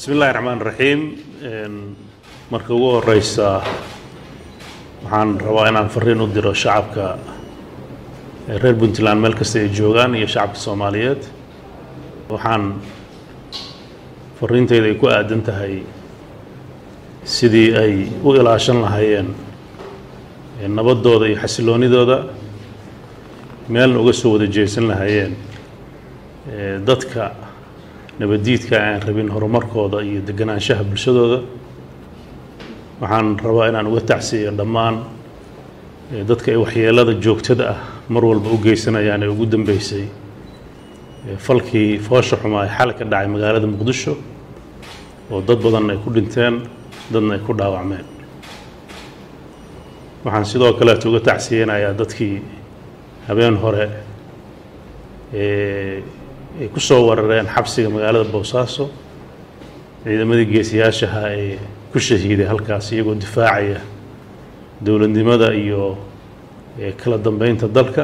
بسم الله الرحمن الرحيم marka ugu horeysa waxaan rabaa inaan fariin u diro shacabka reer Puntland meel kasta ay joogaan iyo shacabka Soomaaliyeed waxaan fariintayda ay ku aadan tahay sidii ay u ilaashan lahaayeen nabadooda iyo xasiloonidooda meel uga soo wada jeesan lahaayeen dadka nabadiidka aan rabin horumarkooda iyo deganaanshaha bulshadooda waxaan rabaa inaan uga tacsiyo dhammaan dadka ay waxyeelada joogtada ah mar walba u geysanayaan ee ugu dambeysay falkii foosha xumaa ee xal ka dhacay magaalada Muqdisho oo dad badan ay ku dhinteen dadna ay ku dhaawacmeen waxaan sidoo kale uga tacsiyeenayaa dadkii habeen hore ay ku soo warareen xabsiga magaalada Boosaaso ciidamadii geesiyaashaha ee ku shahiiday halkaas iyagoo difaacaya dawladnimada iyo kala dambeynta dalka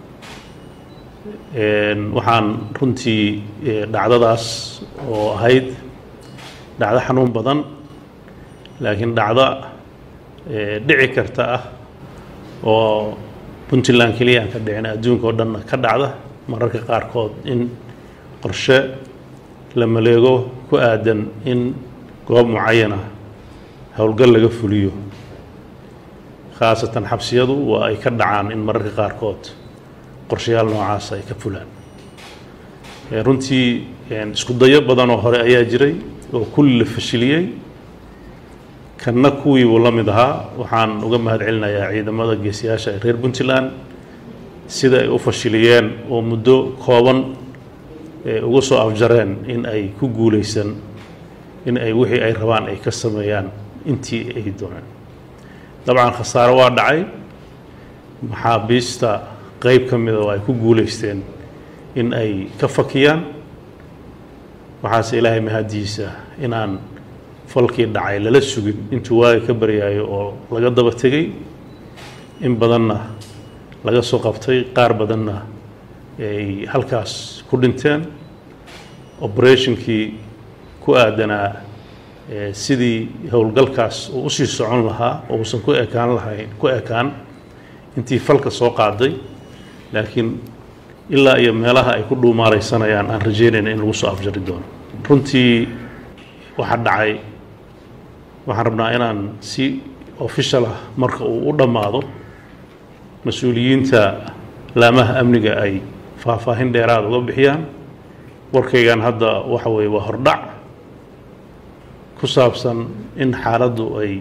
waxaan runtii dhacdadaas oo ahayd dhacdo xanuun badan laakiin dhacdo dhici karta ah oo Puntland kaliya ka dhicin adduunka oo dhan ka dhacda mararka qaarkood in qorshe la maleego ku aadan in goob mucayan ah hawlgal laga fuliyo khaasatan xabsiyadu waa ay ka dhacaan in mararka qaarkood qorshayaal noocaas ay ka fulaan runtii isku dayo badan oo hore ayaa jiray oo kulli fashiliyay kanna kuwii uu la mid ahaa waxaan uga mahadcelinayaa ciidamada geesiyaasha ee reer Puntland sida ay u fashiliyeen oo muddo kooban uga soo afjareen in ay ku guuleysan in ay wixii ay rabaan ay ka sameeyaan intii ay doonaan dabcan khasaaro waa dhacay maxaabiista qayb ka mid ah oo ay ku guuleysteen in ay ka fakiyaan waxaase ilaahay mahadiisa inaan falkii dhacay lala sugin intuu waaga ka baryayo oo laga daba tegay in badanna laga soo qabtay qaar badanna ay halkaas ku dhinteen operationkii ku aadanaa sidii howlgalkaas uu usii socon lahaa oo uusan ku ekaan intii falka soo qaaday laakiin ilaa iyo meelaha ay ku dhuumaalaysanayaan aan rajeynayna in lagu soo afjari doono runtii waxa dhacay waxaan rabnaa inaan si official ah marka uu u dhammaado mas'uuliyiinta laamaha amniga ay faahfaahin dheeraad uga bixiyaan warkaygan hadda waxa weeye waa hordhac ku saabsan in xaaladdu ay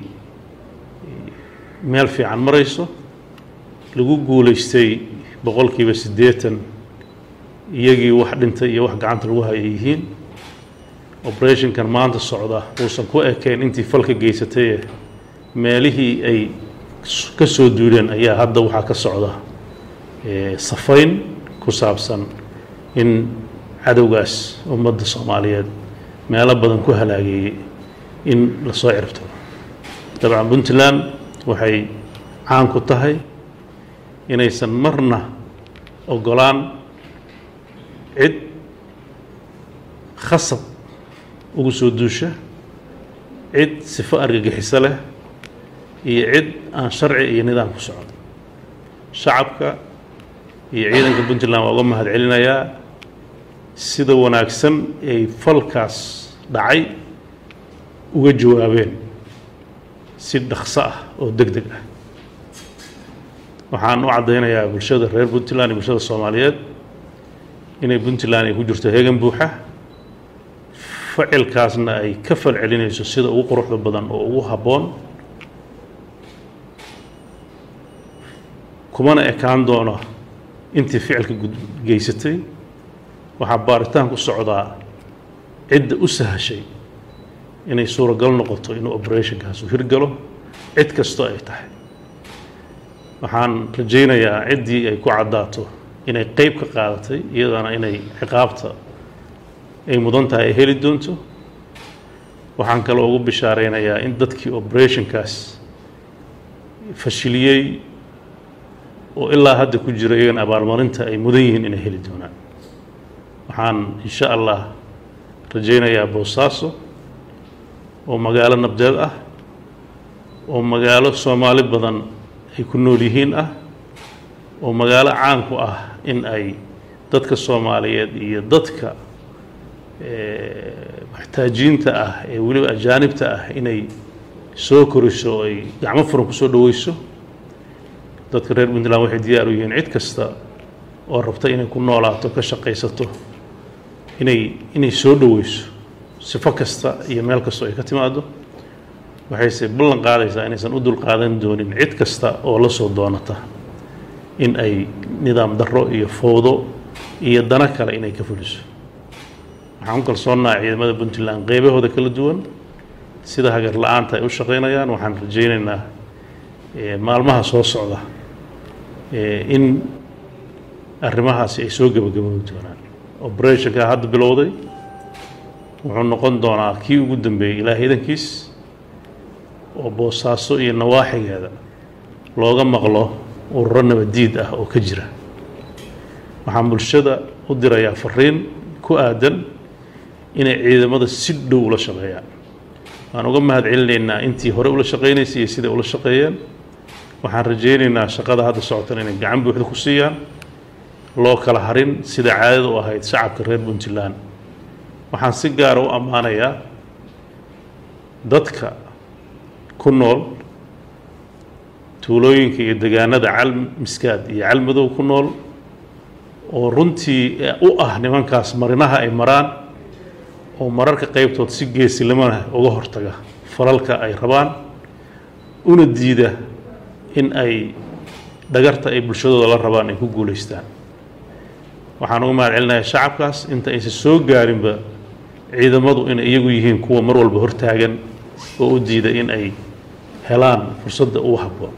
meel fiican marayso lagu guuleystay boqolkiiba 80 iyagii wax dhintay iyo wax gacanta lagu hayay yihiin operationkan maanta socda uusan ku ekeyn intii falka geysatay meelihii ay ka soo duuleen ayaa hadda waxa ka socda safayn ku saabsan in cadowgaas ummadda Soomaaliyeed meelo badan ku halaagay in la soo ciribto dabcan Puntland waxay caan ku tahay inaysan marna ogolaan cid khasab ugu soo duusha cid sifo argagixiso leh iyo cid aan sharci iyo nidaam ku socon shacabka iyo ciidanka Puntland waa uga mahadcelinayaa sida wanaagsan ay falkaas dhacay uga jawaabeen si dhaqso ah oo degdeg ah waxaan u cadeynayaa bulshada reer Puntland iyo bulshada Soomaaliyeed inay Puntland ay ku jirto heegan buuxa ficilkaasna ay ka falcelinayso sida ugu quruxda badan oo ugu habboon kumana ekaan doono intii ficilka geysatay waxa baaritaan ku socdaa cid u sahashay inay suuragal noqoto inuu operationkaas u hirgalo cid kasto ay tahay waxaan rajaynayaa ciddii ay ku cadaato inay qayb ka qaadatay iyadana inay ciqaabta ay mudan tahay ay heli doonto waxaan kale ugu bishaareynayaa in dadkii operationkaas fashiliyay oo ilaa hadda ku jira iyagana abaalmarinta ay mudan yihiin inay heli doonaan waxaan insha Allah rajaynayaa Boosaaso oo magaalo nabdeed ah oo magaalo Soomaali badan ay ku nool yihiin ah oo magaalo caan ku ah in ay dadka Soomaaliyeed iyo dadka محتاجينta ah ee waliba ajaanibta ah inay soo koriso ay gacmo furan ku soo dhaweyso dadka reer Puntland waxay diyaar u yihiin cid kasta oo rabta inay ku noolaato ka shaqeysato inay soo dhaweyso sifo kasta iyo meel kasta ay ka timaado waxay ballan qaadaysaa inaysan u dul qaadan doonin cid kasta oo la soo doonata in ay nidaam darro iyo fowdo iyo dana kale inay ka fuliso waxaan kalsoonahay ciidamada Puntland qaybahooda kala duwan sida hagar la'aanta ay u shaqeynayaan waxaan rajaynaynaa maalmaha soo socda in arrimahaasi ay soo gabagaboon doonaan operationka hadda bilowday wuxuu noqon doonaa kii ugu dambeeyay ilaahay idankiis oo Boosaaso iyo nawaaxigeeda looga maqlo ururo nabadiid ah oo ka jira waxaan bulshada u dirayaa fariin ku aadan inay ciidamada si dhow ula shaqeeyaan waan uga mahad celinaynaa intii hore ula shaqeynaysay sida ula shaqeeyeen waxaan rajaynaynaa shaqada hadda socota inay gacan buuxda ku siiyaan loo kala harin sida caadada u ahayd shacabka reer Puntland waxaan si gaar ah u amaanayaa dadka ku nool tuulooyinka iyo deegaanada Calmiskaad iyo Calmadow ku nool oo runtii u ah nimankaas marinaha ay maraan oo mararka qaybtood si geesilimo uga hortaga falalka ay rabaan una diida in ay dhagarta ay bulshadooda la rabaan ay ku guuleystaan waxaan uga mahad celinayaa shacabkaas inta aysan soo gaarinba ciidamadu in iyagu yihiin kuwa mar walba hortaagan oo u diida in ay helaan fursadda ugu habboon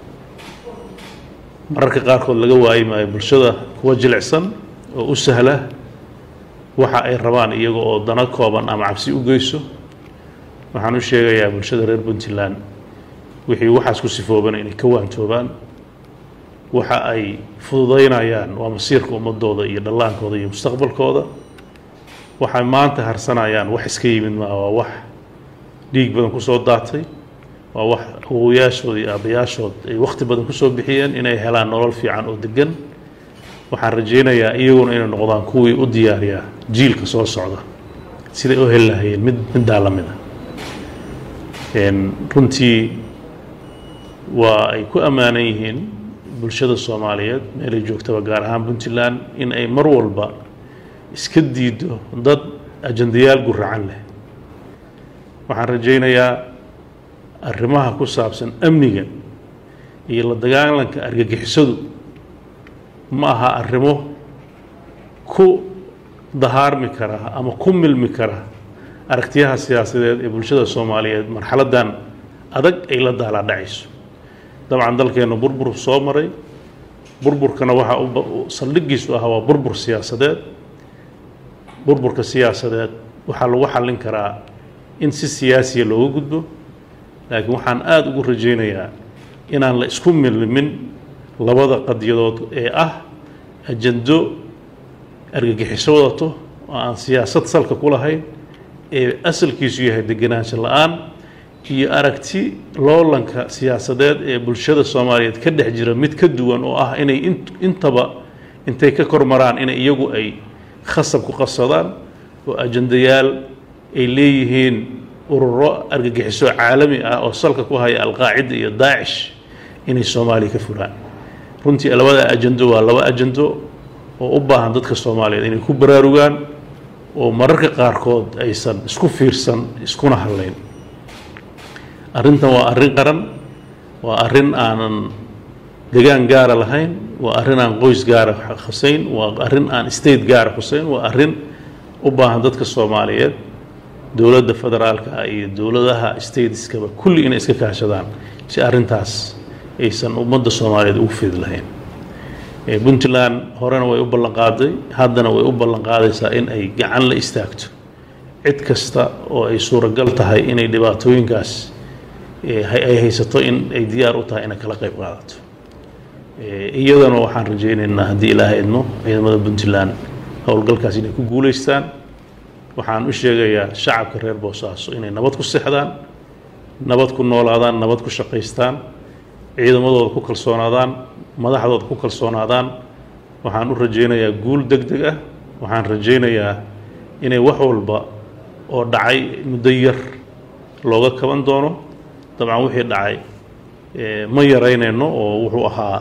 mararka qaarkood laga waayi maayo bulshada kuwa jilicsan oo u sahla waxa ay rabaan iyaga oo dana kooban ama cabsi u geyso waxaan u sheegayaa bulshada reer Puntland wixii waxaas ku sifooban inay ka waantoobaan waxa ay fududeynayaan waa masiirka ummadooda iyo dhallaankooda iyo mustaqbalkooda waxay maanta harsanayaan wax iska yimid ma waa wax dhiig badan ku soo daatay waa wax awooyaashood iyo aabayaashood ay waqti badan ku soo bixiyeen inay helaan nolol fiican oo degan waxaan rajaynayaa iyaguna inay noqdaan kuwii u diyaariya jiilka soo socda sida oo hel lahayn mid daalamida runtii waa ay ku amaanan yihiin bulshada Soomaaliyeed meel ay joogtaba gaar ahaan Puntland in ay mar walba iska diido dad ajandayaal guracan leh waxaan rajaynayaa arrimaha ku saabsan amniga iyo la dagaalanka argagixisadu ma aha arrimo ku dahaarmi kara ama ku milmi kara aragtiyaha siyaasadeed ee bulshada Soomaaliyeed marxaladan adag ay la daala dhacayso dabcan dalkeena burbur soo maray burburkana waxa uu saldhigiisu ah waa burbur siyaasadeed burburka siyaasadeed waxa lagu xallin karaa in si siyaasi looga gudbo laakiin waxaan aad ugu rajaynayaa inaan la isku milmin labada qadiyadood ee ah ajando argagixiso wadato oo aan siyaasad salka ku lahayn ee asalkiisu yahay deganaansho la'aan iyo aragti loolanka siyaasadeed ee bulshada Soomaaliyeed ka dhex jira mid ka duwan oo ah inay intaba intay ka kormaraan inay iyagu ay khasab ku qasadaan oo ajandayaal ay leeyihiin ururo argagixiso caalami ah oo salka ku haya al-Qaacida iyo Daesh inay Soomaaliya ka fulaan runtii labada ajando waa laba ajando oo u baahan dadka Soomaaliyeed inay ku baraarugaan oo mararka qaarkood aysan isku fiirsan iskuna haleyn arrintan waa arrin qaran waa arrin aanan deegaan gaar ah lahayn waa arrin aan qoys gaar ah khuseyn waa arrin aan state gaar ah khuseyn waa arrin u baahan dadka Soomaaliyeed dawladda federaalka iyo dawladaha stateskaba kulli inay iska kaashadaan si arrintaas aysan ummadda Soomaaliyeed ugu fid lahayn Puntland horena way u ballan qaaday haddana way u ballan qaadaysaa in ay gacan la istaagto cid kasta oo ay suuragal tahay inay dhibaatooyinkaas ay haysato in ay diyaar u tahay inay kala qayb qaadato iyadana waxaan rajaynaynaa haddii Ilaahay idmo ciidamada Puntland howlgalkaas inay ku guuleystaan waxaan u sheegayaa shacabka reer Boosaaso inay nabad ku seexdaan nabad ku noolaadaan nabad ku shaqaystaan ciidamadooda ku kalsoonaadaan madaxdooda ku kalsoonaadaan waxaan u rajaynayaa guul degdeg ah waxaan rajaynayaa inay wax walba oo dhacay muddo yar looga kaban doono dabcan wixii dhacay ma yaraynayno oo wuxuu ahaa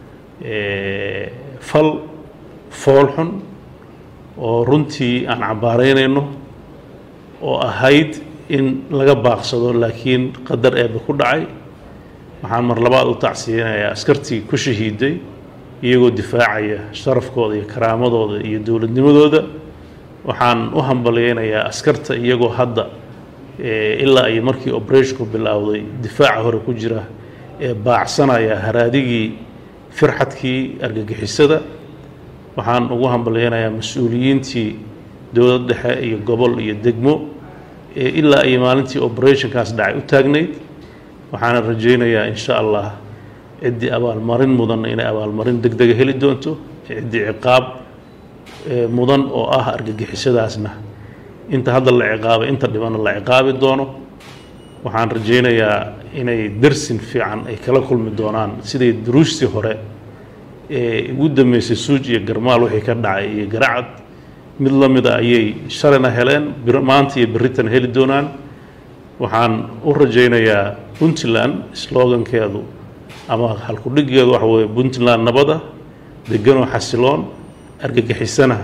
fal fool xun oo runtii aan cabaaraynayno oo ahayd in laga baaqsado laakiin qadar eeba ku dhacay waxaan mar labaad u tacsiyeynayaa askartii ku shahiiday iyagoo difaacaya sharafkooda iyo karaamadooda iyo dowladnimadooda waxaan u hambaleynayaa askarta iyagoo hadda ilaa ay markii operationku bilowday difaaca hore ku jira ee baacsanaya haraadigii firxadkii argagixisada waxaan ugu hambaleynayaa mas-uuliyiintii dowlad dhexe iyo gobol iyo degmo ilaa ay maalintii operationkaas dhacay u taagnayd waxaana rajaynayaa insha allah ciddii abaalmarin mudan inay abaalmarin degdega heli doonto ciddii ciqaab mudan oo ah argagixisadaasna inta hadda la ciqaabay inta dhibana la ciqaabi doono waxaan rajaynayaa inay darsin fiican ay kala kulmi doonaan sidii duruustii hore ugu dambeysay suuj iyo garmaal wixii ka dhacay iyo garacad mid la mid a ayay shalayna heleen maanta iyo berritan heli doonaan waxaan u rajaynayaa puntland slogankeedu ama halkudhigeedu waxa weeye puntland nabada deganoo xasiloon argagixisana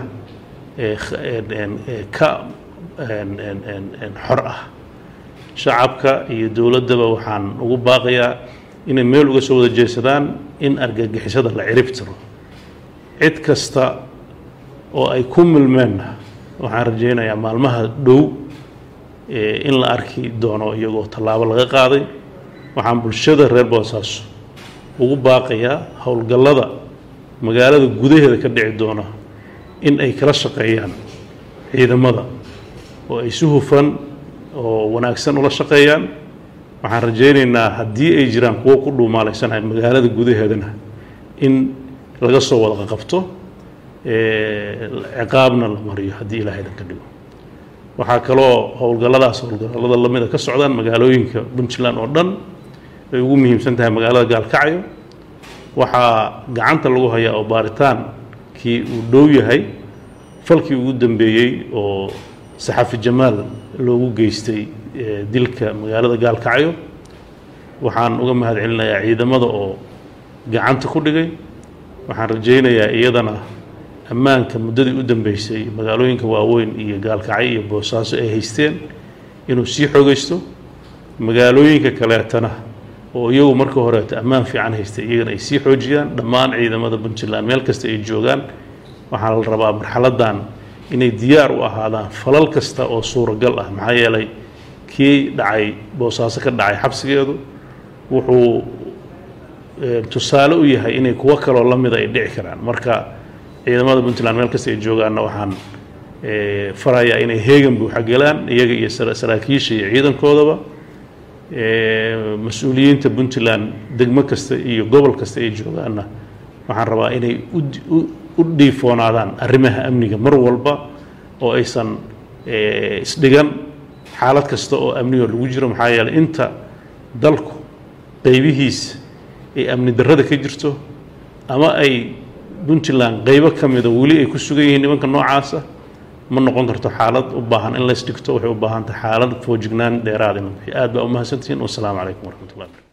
ka xor ah shacabka iyo dowladdaba waxaan ugu baaqayaa inay meel uga soo wada jeesadaan in argagixisada la cirib tiro cid kasta oo ay ku milmeenna waxaan rajaynayaa maalmaha dhow in la arki doono iyagoo tallaabo laga qaaday waxaan bulshada reer boosaaso ugu baaqayaa howlgallada magaalada gudaheeda ka dhici doona in ay kala shaqeeyaan ciidamada oo ay si hufan oo wanaagsan ula shaqeeyaan waxaan rajaynaynaa haddii ay jiraan kuwo ku dhuumaalaysanaya magaalada gudaheedana in laga soo wada qabto ciqaabna la mariyo haddii ilaahay dhan ka dhigo waxaa kaloo howlgallada lamida ka socdaan magaalooyinka puntland oo dhan ay ugu muhiimsan tahay magaalada gaalkacyo waxaa gacanta lagu hayaa oo baaritaankii uu dhow yahay falkii ugu dambeeyey oo saxafi jamaal loogu geystay dilka magaalada gaalkacyo waxaan uga mahad celinayaa ciidamada oo gacanta ku dhigay waxaan rajaynayaa iyadana ammaanka muddadii u dambeysay magaalooyinka waaweyn iyo gaalkacyo iyo boosaaso ay haysteen inuu sii xoogaysto magaalooyinka kaleetana oo iyagu marka horeeto ammaan fiican haystay iyagana ay sii xoojiyaan dhammaan ciidamada puntland meel kasta ay joogaan waxaa la rabaa marxaladdan inay diyaar u ahaadaan falal kasta oo suuragal ah maxaa yeelay kii dhacay boosaaso ka dhacay xabsigeedu wuxuu tusaale u yahay inay kuwo kaloo la mida ay dhici karaan marka ciidamada puntland meel kasta ay joogaanna waxaan farayaa inay heegan buuxa galaan iyaga iyo saraakiisha iyo ciidankoodaba mas-uuliyiinta puntland degmo kasta iyo gobol kasta ay joogaanna waxaan rabaa inay u dhiifoonaadaan arrimaha amniga mar walba oo aysan isdhigan xaalad kasta oo amnigo lagu jiro maxaa yeelay inta dalku qaybihiisa ay amni darrada ka jirto ama ay puntland qaybo ka mida weli ay ku sugan yihiin nimanka noocaasa ma noqon karto xaalad u baahan in la isdhigto waxay u baahan tahay xaalad foojignaan dheeraad in aad baa u mahadsantihiin wassalaamu calaykum waraxmatullahi